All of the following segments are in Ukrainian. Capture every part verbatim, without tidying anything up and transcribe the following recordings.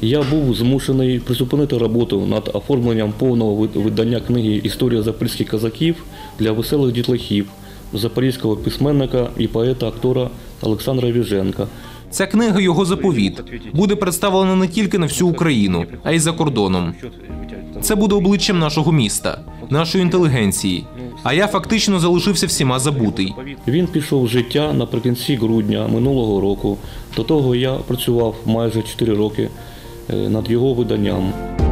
Я був змушений призупинити роботу над оформленням повного видання книги «Історія запорізьких козаків» для веселих дітлахів запорізького письменника і поета-актора Олександра Віженка. Ця книга – його заповіт. Буде представлена не тільки на всю Україну, а й за кордоном. Це буде обличчям нашого міста, нашої інтелігенції. А я фактично залишився всіма забутий. Він пішов з життя наприкінці грудня минулого року. До того я працював майже чотири роки над його виданням.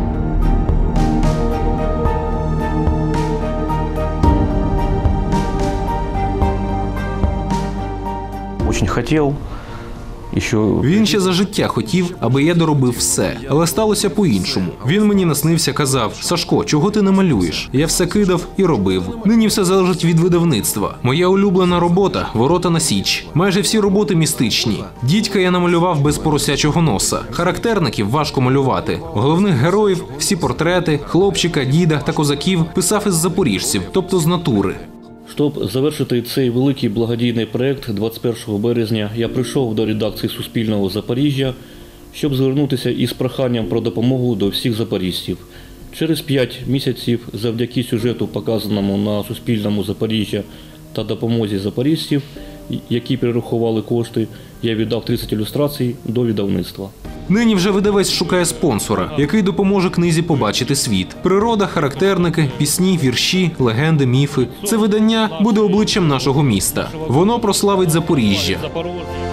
Очень хотів. Він ще за життя хотів, аби я доробив все. Але сталося по-іншому. Він мені наснився, казав: «Сашко, чого ти не малюєш?» Я все кидав і робив. Нині все залежить від видавництва. Моя улюблена робота – «Ворота на Січ». Майже всі роботи містичні. Дідька я намалював без поросячого носа. Характерників важко малювати. Головних героїв, всі портрети, хлопчика, діда та козаків писав із запоріжців, тобто з натури. Щоб завершити цей великий благодійний проєкт, двадцять першого березня я прийшов до редакції Суспільного Запоріжжя, щоб звернутися із проханням про допомогу до всіх запоріжців. Через п'ять місяців, завдяки сюжету, показаному на Суспільному Запоріжжя та допомозі запоріжців, які перерахували кошти, я віддав тридцять ілюстрацій до видавництва. Нині вже видавець шукає спонсора, який допоможе книзі побачити світ. Природа, характерники, пісні, вірші, легенди, міфи. Це видання буде обличчям нашого міста. Воно прославить Запоріжжя.